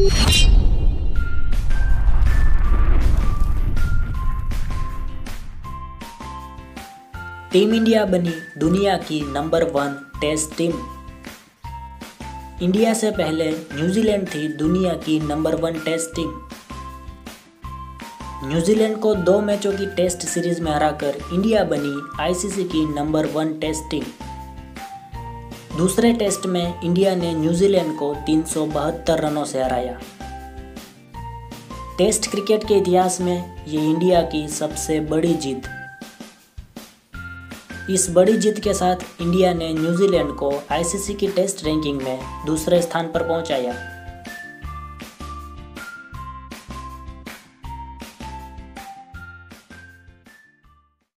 Team India बनी दुनिया की नंबर 1 टेस्ट टीम। इंडिया से पहले न्यूजीलैंड थी दुनिया की नंबर 1 टेस्ट टीम। न्यूजीलैंड को 2 मैचों की टेस्ट सीरीज में हराकर इंडिया बनी आईसीसी की नंबर 1 टेस्ट टीम। दूसरे टेस्ट में इंडिया ने न्यूजीलैंड को 372 रनों से हराया। टेस्ट क्रिकेट के इतिहास में ये इंडिया की सबसे बड़ी जीत। इस बड़ी जीत के साथ इंडिया ने न्यूजीलैंड को आईसीसी की टेस्ट रैंकिंग में दूसरे स्थान पर पहुंचाया।